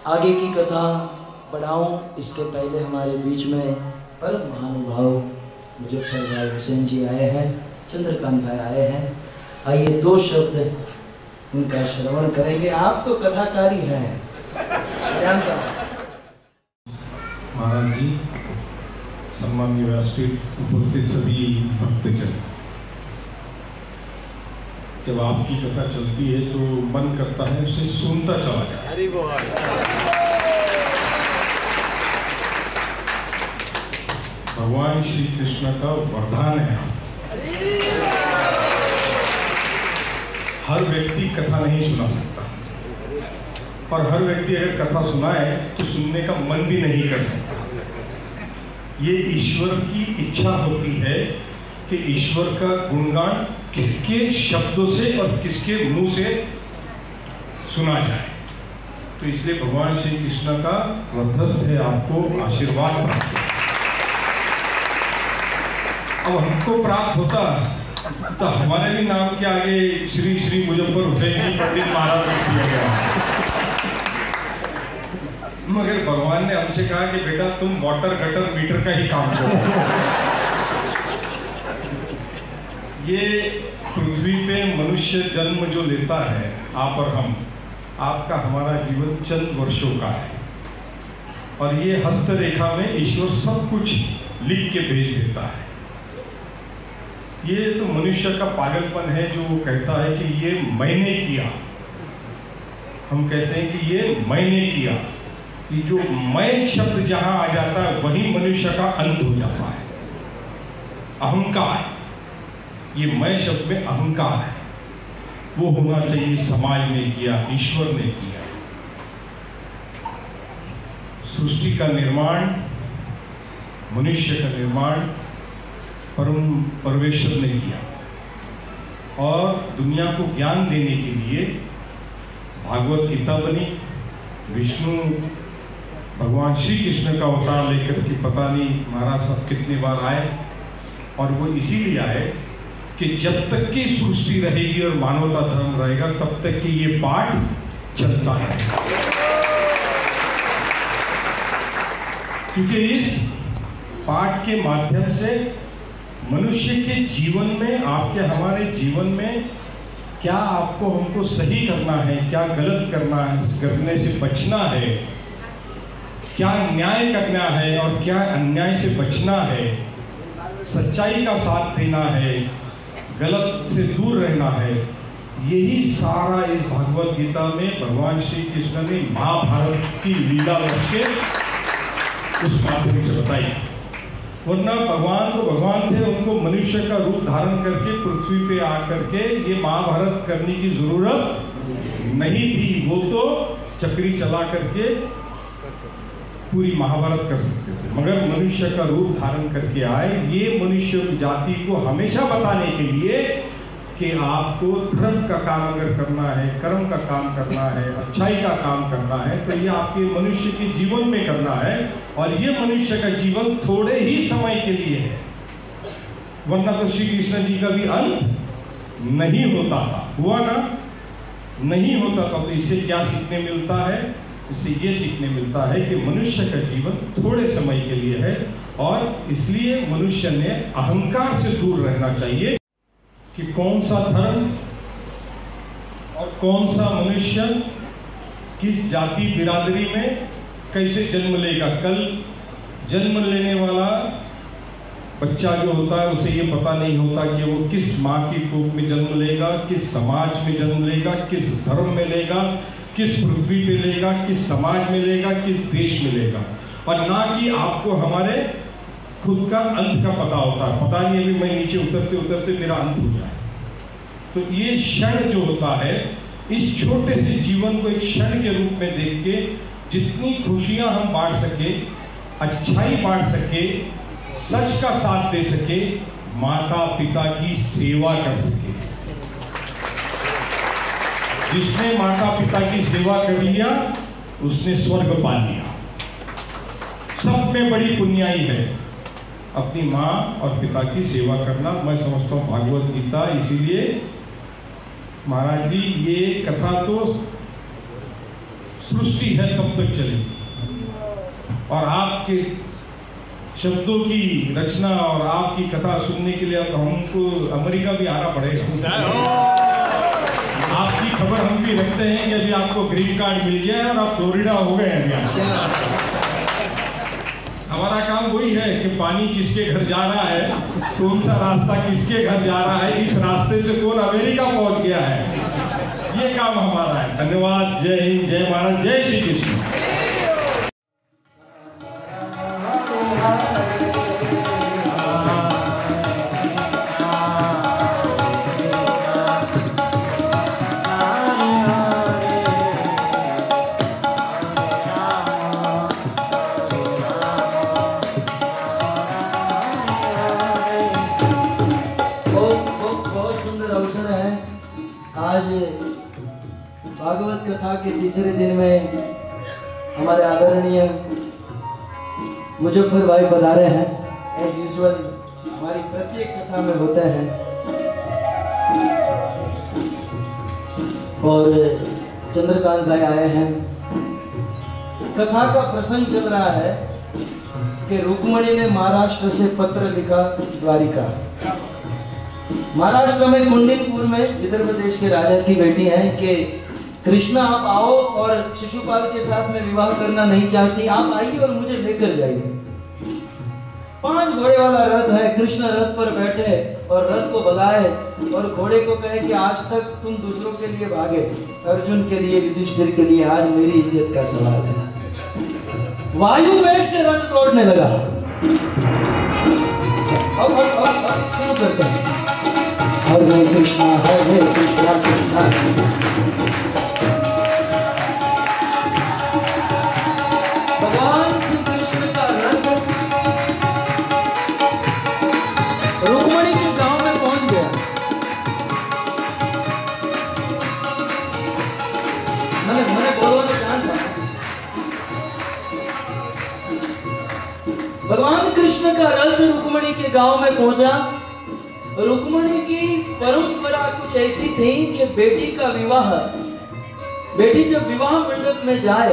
आगे की कथा बढ़ाऊं इसके पहले हमारे बीच में परम महानुभाव मुजफ्फर भाई हुसैन जी आए हैं, चंद्रकांत भाई आए हैं। आइए 2 शब्द उनका श्रवण करेंगे। आप तो कथाकारी हैं, जानता महाराज जी, सम्माननीय व्यासपीठ, उपस्थित सभी भक्तजन, जब आपकी कथा चलती है तो मन करता है उसे सुनता चला जाए। भगवान श्री कृष्ण का वरदान है। हर व्यक्ति कथा नहीं सुना सकता, पर हर व्यक्ति अगर कथा सुनाए तो सुनने का मन भी नहीं कर सकता। ये ईश्वर की इच्छा होती है कि ईश्वर का गुणगान किसके शब्दों से और किसके मुंह से सुना जाए। तो इसलिए भगवान श्री कृष्ण का वरदस्त है आपको आशीर्वाद प्राप्त। अब हमको प्राप्त होता तो हमारे भी नाम के आगे श्री श्री मुजफ्फर हुसैन जी पंडित महाराज रख दिया गया। मगर भगवान ने हमसे कहा कि बेटा तुम वाटर गटर मीटर का ही काम करो। ये पृथ्वी पे मनुष्य जन्म जो लेता है, आप और हम, आपका हमारा जीवन चंद वर्षों का है, और ये हस्तरेखा में ईश्वर सब कुछ लिख के भेज देता है। ये तो मनुष्य का पागलपन है जो वो कहता है कि ये मैंने किया। हम कहते हैं कि ये मैंने किया। ये जो मैं शब्द जहां आ जाता है वही मनुष्य का अंत हो जाता है। अहंकार, ये मैं शब्द में अहंकार है, वो होना चाहिए समाज ने किया, ईश्वर ने किया। सृष्टि का निर्माण, मनुष्य का निर्माण परम परमेश्वर ने किया, और दुनिया को ज्ञान देने के लिए भागवत गीता बनी। विष्णु भगवान श्री कृष्ण का अवतार लेकर के पता नहीं महाराज साहब कितनी बार आए, और वो इसीलिए आए कि जब तक की सृष्टि रहेगी और मानवता धर्म रहेगा तब तक कि ये पाठ चलता है। क्योंकि इस पाठ के माध्यम से मनुष्य के जीवन में, आपके हमारे जीवन में क्या आपको हमको सही करना है, क्या गलत करना है, करने से बचना है, क्या न्याय करना है और क्या अन्याय से बचना है, सच्चाई का साथ देना है, गलत से दूर रहना है, यही सारा इस भगवत गीता में भगवान श्री कृष्ण ने महाभारत की लीला के उस माध्यम से बताई। वरना भगवान तो भगवान थे, उनको मनुष्य का रूप धारण करके पृथ्वी पे आकर के ये महाभारत करने की जरूरत नहीं थी। वो तो चक्री चला करके पूरी महाभारत कर सकते थे, मगर मनुष्य का रूप धारण करके आए ये मनुष्य जाति को हमेशा बताने के लिए कि आपको धर्म का काम अगर करना है, कर्म का काम करना है, अच्छाई का काम करना है, तो ये आपके मनुष्य के जीवन में करना है। और ये मनुष्य का जीवन थोड़े ही समय के लिए है, वरना तो श्री कृष्ण जी का भी अंत नहीं होता था। हुआ ना, नहीं होता था। तो इससे क्या सीखने मिलता है? इससे ये सीखने मिलता है कि मनुष्य का जीवन थोड़े समय के लिए है, और इसलिए मनुष्य ने अहंकार से दूर रहना चाहिए कि कौन सा धर्म और कौन सा मनुष्य किस जाति बिरादरी में कैसे जन्म लेगा। कल जन्म लेने वाला बच्चा जो होता है उसे ये पता नहीं होता कि वो किस माँ की कोख में जन्म लेगा, किस समाज में जन्म लेगा, किस धर्म में लेगा, किस पृथ्वी पे लेगा, किस समाज में लेगा, किस देश में लेगा। और ना कि आपको हमारे खुद का अंत का पता होता है। पता नहीं अभी मैं नीचे उतरते उतरते मेरा अंत हो जाए। तो ये क्षण जो होता है, इस छोटे से जीवन को एक क्षण के रूप में देख के जितनी खुशियां हम बांट सके, अच्छाई बांट सके, सच का साथ दे सके, माता पिता की सेवा कर सके। जिसने माता पिता की सेवा कर लिया उसने स्वर्ग पा लिया। सब में बड़ी पुण्याई है अपनी माँ और पिता की सेवा करना। मैं समझता हूँ भागवत गीता, इसीलिए महाराज जी ये कथा तो सृष्टि है तब तक चलेगी। और आपके शब्दों की रचना और आपकी कथा सुनने के लिए अब हमको अमेरिका भी आना पड़ेगा। आपकी खबर हम भी रखते हैं कि अभी आपको ग्रीन कार्ड मिल गया है और आप फ्लोरिडा हो गए हैं। हमारा काम वही है कि पानी किसके घर जा रहा है, कौन सा रास्ता किसके घर जा रहा है, इस रास्ते से कौन अमेरिका पहुंच गया है, ये काम हमारा है। धन्यवाद। जय हिंद, जय महाराज, जय श्री कृष्ण। आज भागवत कथा के तीसरे दिन में हमारे आदरणीय मुजफ्फर भाई पधारे हैं। एज यूजुअल हमारी प्रत्येक कथा में होते हैं और चंद्रकांत भाई आए हैं। कथा का प्रसंग चल रहा है कि रुक्मणी ने महाराष्ट्र से पत्र लिखा द्वारिका। महाराष्ट्र में कुंडीनपुर में उत्तर प्रदेश के राजा की बेटी है कि कृष्णा आप आओ और शिशुपाल के साथ में विवाह करना नहीं चाहती, आप आइए और मुझे लेकर जाइए। 5 घोड़े वाला रथ है, कृष्ण रथ पर बैठे और रथ को भगाए और घोड़े को कहे कि आज तक तुम दूसरों के लिए भागे, अर्जुन के लिए, युधिष्ठिर के लिए, आज मेरी इज्जत का सवाल है। वायु वेग से रथ दौड़ने लगा। अब शुरू करते हैं। हरे कृष्णा कृष्णा भगवान श्री कृष्ण का रथ रुक्मणी के गांव में पहुंच गया। मैंने बोलो तो चांस है। भगवान कृष्ण का रथ रुक्मणी के गांव में पहुंचा। रुक्मणी की परंपरा कुछ ऐसी थी कि बेटी का विवाह, बेटी जब विवाह मंडप में जाए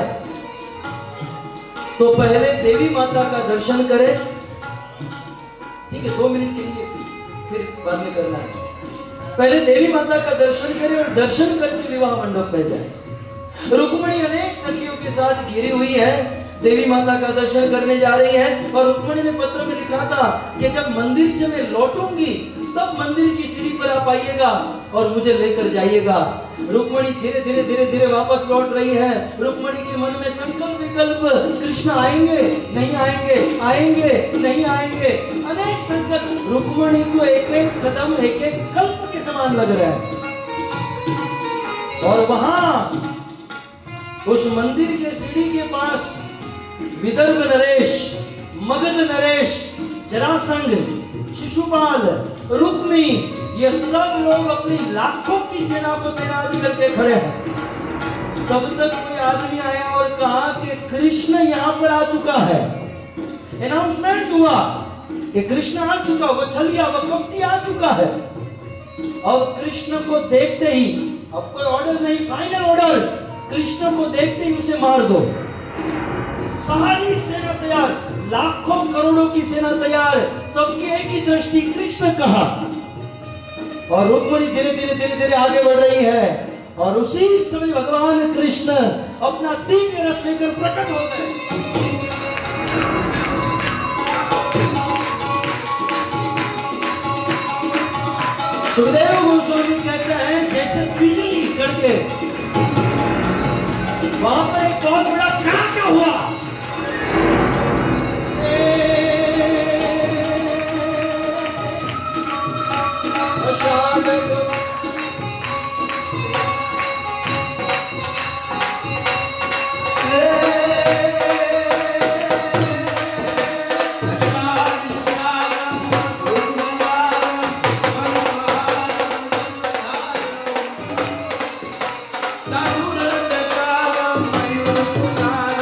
तो पहले देवी माता का दर्शन करे। ठीक है, 2 मिनट के लिए फिर बाद में करना है। पहले देवी माता का दर्शन करे और दर्शन करके विवाह मंडप में जाए। रुक्मणी अनेक सखियों के साथ घिरी हुई है, देवी माता का दर्शन करने जा रही है। और रुक्मणी ने पत्र में लिखा था कि जब मंदिर से मैं लौटूंगी तब मंदिर की सीढ़ी पर आप आइएगा और मुझे लेकर जाइएगा। रुक्मणी धीरे-धीरे वापस लौट रही है। रुक्मणी के मन में संकल्प विकल्प, कृष्ण आएंगे नहीं आएंगे, आएंगे नहीं आएंगे, अनेक संकल्प। रुक्मणी को एक-एक कदम, एक-एक कल्प के समान लग रहा है। और वहां उस मंदिर के सीढ़ी के पास विदर्भ नरेश, मगध नरेश, जरासंध, शिशुपाल, रुक्मी, ये सब लोग अपनी लाखों की सेना को तैनात करके खड़े हैं। तब तक कोई आदमी आया और कहा कि कृष्ण यहाँ पर आ चुका है। अनाउंसमेंट हुआ कि कृष्ण आ चुका, वो छलिया, वो कपटी आ चुका है। अब कृष्ण को देखते ही, अब कोई ऑर्डर नहीं, फाइनल ऑर्डर, कृष्ण को देखते ही उसे मार दो। सारी सेना तैयार, लाखों करोड़ों की सेना तैयार, सबकी एक ही दृष्टि, कृष्ण कहां। और रुक्मणी धीरे-धीरे आगे बढ़ रही है। और उसी समय भगवान कृष्ण अपना दिव्य रथ लेकर प्रकट हो गए। सुखदेव गोस्वामी कहते हैं जैसे बिजली कड़के, वहां पर एक बहुत बड़ा कड़ाका हुआ। Mira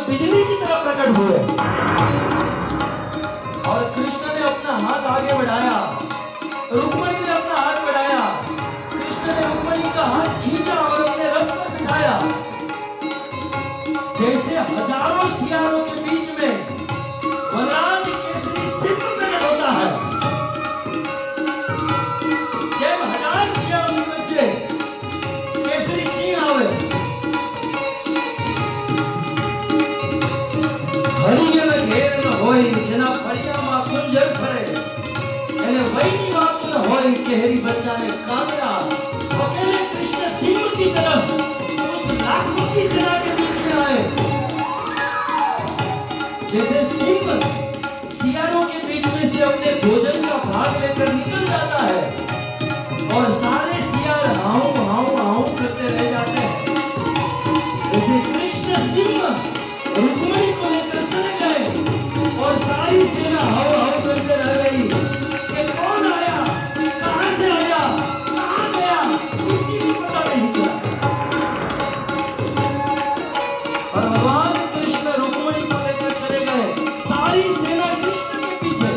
बिजली की तरह प्रकट हुए और कृष्ण ने अपना हाथ आगे बढ़ाया, रुक्मणी ने अपना हाथ बढ़ाया, कृष्ण ने रुक्मणी का हाथ खींचा और अपने रथ पर बिठाया। जैसे हजारों सियारों के बीच में वनराज केसरी सिंह प्रकट होता है, जब हजार सियारों के बच्चे केसरी सिंह आवे, हरिये में घेर न होई जना फड़िया मा कुंजर फरे, એને વયની વાત ન હોય કેહરી બચ્ચાને કામરા। अकेले कृष्ण सिंह की तरफ उस लाखों की सेना के बीच में आए, जैसे सिंह सियारों के बीच में से अपने भोजन का भाग लेकर निकल जाता है और सारे सियार हाउ हाउ हाउ करते रह जाते हैं, जैसे कृष्ण सिंह रुक्मणी को लेकर चले गए और सारी सेना हाउ हाउ करते रह गई कि कौन आया, कहां से आया, कहां गया, किसी को पता नहीं चला। और भगवान कृष्ण रुक्मणी को लेकर चले गए, सारी सेना कृष्ण के पीछे।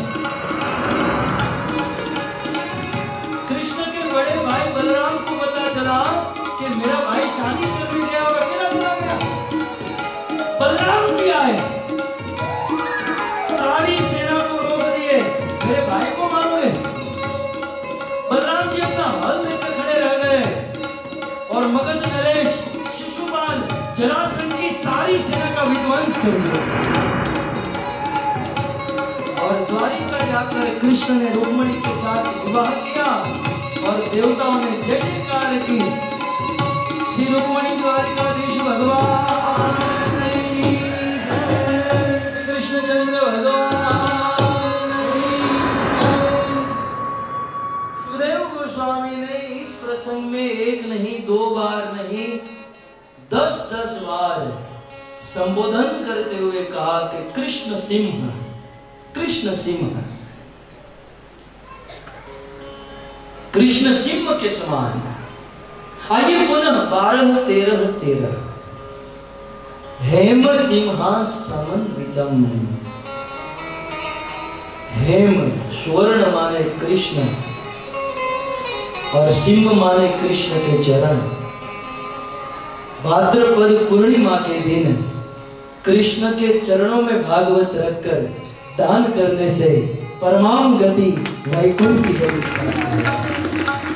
कृष्ण के बड़े भाई बलराम को पता चला कि मेरा भाई शादी करने गया और अकेला चला गया। बलराम जी आए, सारी सेना को रोक दिए, मेरे भाई को मारोगे। बलराम जी अपना हल लेकर खड़े रह गए और मगध नरेश, शिशुपाल, जरासंध की सारी सेना का विध्वंस कर दिया। और द्वारिका जाकर कृष्ण ने रुक्मणी के साथ विवाह किया और देवताओं ने जय जयकार की। श्री रुक्मणी द्वारिकाधीश भगवान की जय, कृष्णचंद्र भगवान की जय। सुखदेव गोस्वामी ने इस प्रसंग में एक नहीं, दो बार नहीं, 10-10 बार संबोधन करते हुए कहा कि कृष्ण सिंह, कृष्ण सिंह, कृष्ण सिंह के समान। आइए पुनः 12-13 हेम सिंहा समन्वितम। हेम स्वर्ण माने कृष्ण और सिंह माने कृष्ण के चरण। भाद्रपद पूर्णिमा के दिन कृष्ण के चरणों में भागवत रखकर दान करने से परमाम गति वैकुंठ की गति।